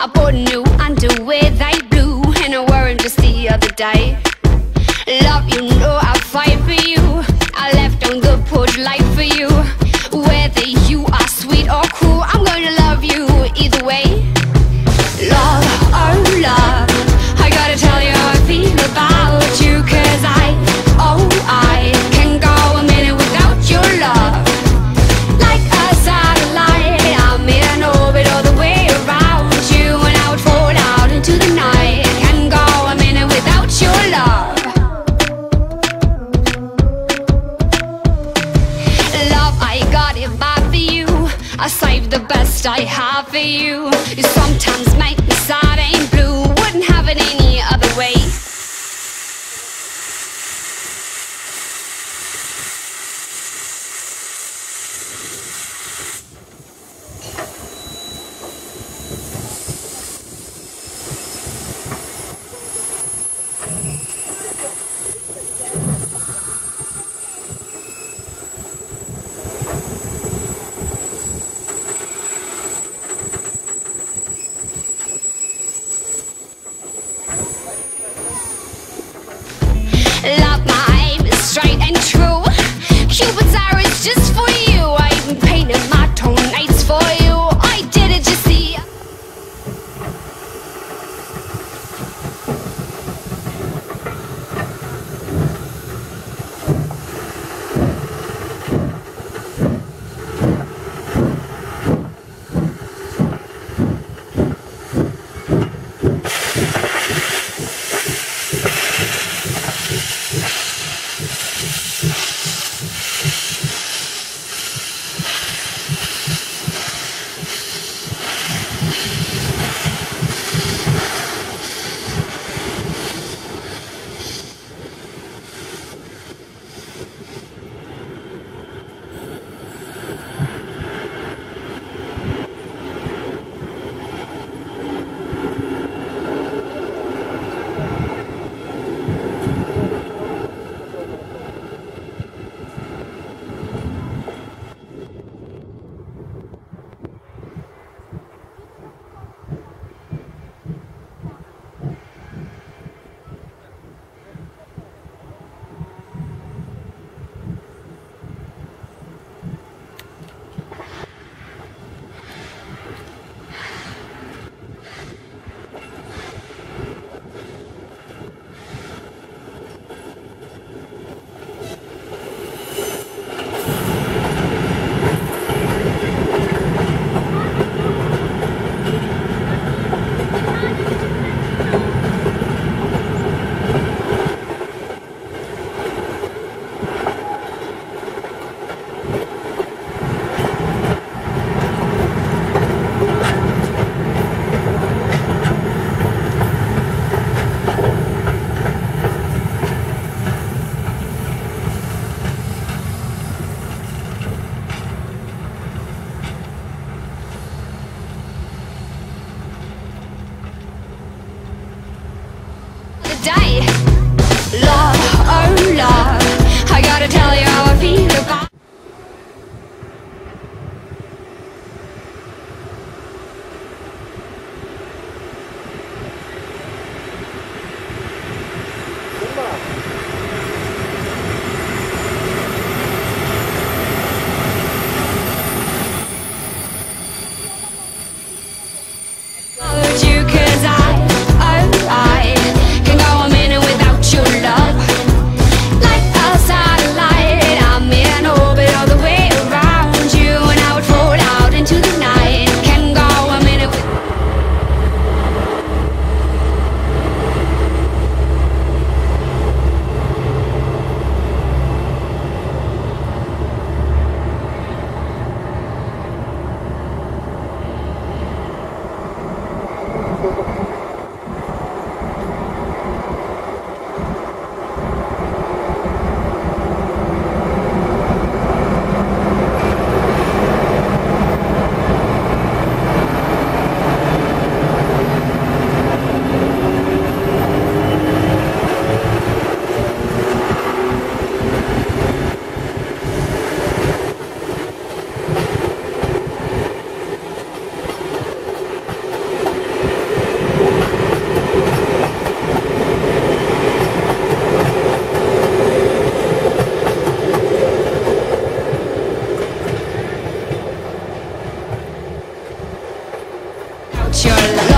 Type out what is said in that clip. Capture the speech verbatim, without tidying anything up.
I bought new underwear, they blue, and I wore them just the other day. Love, you know I fight for you. I left on the porch light for you. Whether you are sweet or cool, I'm gonna love you either way. Love, oh love, I gotta tell you how I feel about you. Cause I, oh I, can go a minute without your love. Like a satellite, I'm in an orbit all the way around you, and I would fall out into the night. Can go a minute without your love. Love, I got it bad for you. I saved the best I have for you. You sometimes make me sad and blue. Wouldn't have it any other way. Love, my aim is straight and true. Cupid's arrow is just for you. I even painted my toenails for you. I did it, you see. Day. Love, oh love, I gotta tell you how I feel about. You, cause I, oh I, can go a minute without your love. Like a satellite, I'm in orbit all the way around you, and I would fall out into the night. Can go a minute with. your life.